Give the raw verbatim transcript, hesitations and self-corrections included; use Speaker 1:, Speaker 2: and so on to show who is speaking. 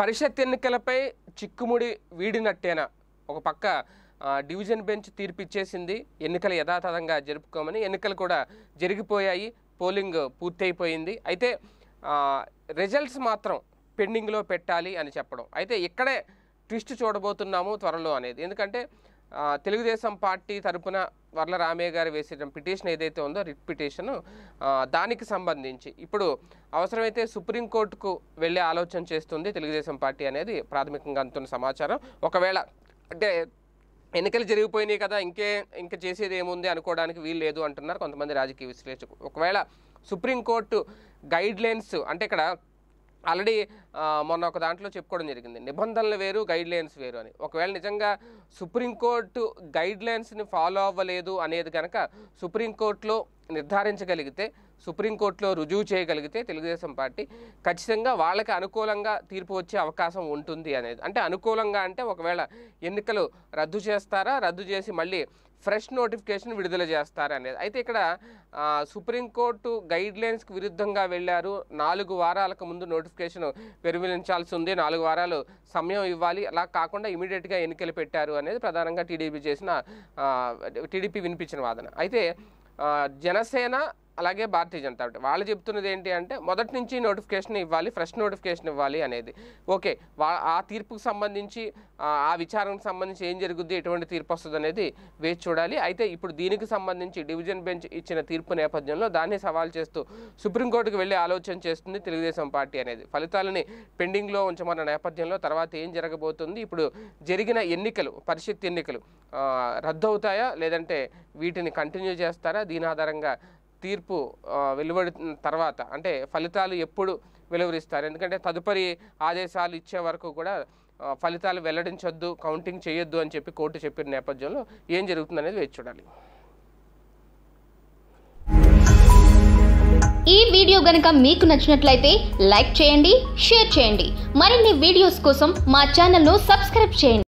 Speaker 1: పరిషత్ ఎన్నికలపై చిక్కుముడి వీడినట్టేనా? ఒక పక్క డివిజన్ బెంచ్ తీర్పు ఇచ్చేసింది, ఎన్నికలు యథాతథంగా జరుపుకోమని. ఎన్నికలు కూడా జరిగిపోయాయి, పోలింగ్ పూర్తయిపోయింది. అయితే రిజల్ట్స్ మాత్రం పెండింగ్లో పెట్టాలి అని చెప్పడం. అయితే ఇక్కడే ట్విస్ట్ చూడబోతున్నాము త్వరలో అనేది. ఎందుకంటే తెలుగుదేశం పార్టీ తరపున వర్ల రామయ్య గారు వేసిన పిటిషన్ ఏదైతే ఉందో, రిట్ పిటిషన్, దానికి సంబంధించి ఇప్పుడు అవసరమైతే సుప్రీంకోర్టుకు వెళ్ళే ఆలోచన చేస్తుంది తెలుగుదేశం పార్టీ అనేది ప్రాథమికంగా అందుతున్న సమాచారం. ఒకవేళ అంటే ఎన్నికలు జరిగిపోయినాయి కదా, ఇంకే ఇంకా చేసేది ఏముంది అనుకోవడానికి వీలు లేదు అంటున్నారు కొంతమంది రాజకీయ విశ్లేషకులు. ఒకవేళ సుప్రీంకోర్టు గైడ్ లైన్స్, అంటే ఇక్కడ ఆల్రెడీ మొన్న ఒక దాంట్లో చెప్పుకోవడం జరిగింది, నిబంధనలు వేరు గైడ్ లైన్స్ వేరు అని. ఒకవేళ నిజంగా సుప్రీంకోర్టు గైడ్ లైన్స్ని ఫాలో అవ్వలేదు అనేది కనుక సుప్రీంకోర్టులో నిర్ధారించగలిగితే, సుప్రీంకోర్టులో రుజువు చేయగలిగితే తెలుగుదేశం పార్టీ ఖచ్చితంగా వాళ్ళకి అనుకూలంగా తీర్పు వచ్చే అవకాశం ఉంటుంది అనేది. అంటే అనుకూలంగా అంటే ఒకవేళ ఎన్నికలు రద్దు చేస్తారా, రద్దు చేసి మళ్ళీ ఫ్రెష్ నోటిఫికేషన్ విడుదల చేస్తారా అనేది. అయితే ఇక్కడ సుప్రీంకోర్టు గైడ్ లైన్స్కి విరుద్ధంగా వెళ్ళారు, నాలుగు వారాలకు ముందు నోటిఫికేషన్ వెలువరించాల్సి ఉంది, నాలుగు వారాలు సమయం ఇవ్వాలి, అలా కాకుండా ఇమీడియట్గా ఎన్నికలు పెట్టారు అనేది ప్రధానంగా టీడీపీ చేసిన టీడీపీ వినిపించిన వాదన. అయితే జనసేన అలాగే భారతీయ జనతా పార్టీ వాళ్ళు చెప్తున్నది ఏంటి అంటే, మొదటి నుంచి నోటిఫికేషన్ ఇవ్వాలి, ఫ్రెష్ నోటిఫికేషన్ ఇవ్వాలి అనేది. ఓకే, వా ఆ తీర్పుకు సంబంధించి, ఆ విచారణకు సంబంధించి ఏం జరుగుద్ది, ఎటువంటి తీర్పు వస్తుంది అనేది వేచి చూడాలి. అయితే ఇప్పుడు దీనికి సంబంధించి డివిజన్ బెంచ్ ఇచ్చిన తీర్పు నేపథ్యంలో దాన్ని సవాల్ చేస్తూ సుప్రీంకోర్టుకు వెళ్ళే ఆలోచన చేస్తుంది తెలుగుదేశం పార్టీ అనేది. ఫలితాలని పెండింగ్లో ఉంచమన్న నేపథ్యంలో తర్వాత ఏం జరగబోతుంది, ఇప్పుడు జరిగిన ఎన్నికలు, పరిషత్ ఎన్నికలు రద్దు అవుతాయా లేదంటే వీటిని కంటిన్యూ చేస్తారా, దీని ఆధారంగా తీర్పు వెలువడిన తర్వాత అంటే ఫలితాలు ఎప్పుడు వెలువరిస్తారు, ఎందుకంటే తదుపరి ఆదేశాలు ఇచ్చే వరకు కూడా ఫలితాలు వెల్లడించొద్దు, కౌంటింగ్ చేయొద్దు అని చెప్పి కోర్టు చెప్పిన నేపథ్యంలో ఏం జరుగుతుందనేది వేచి చూడాలి.
Speaker 2: ఈ వీడియో గనుక మీకు నచ్చినట్లయితే లైక్ చేయండి, షేర్ చేయండి. మరిన్ని వీడియోస్ కోసం మా ఛానల్ను సబ్స్క్రైబ్ చేయండి.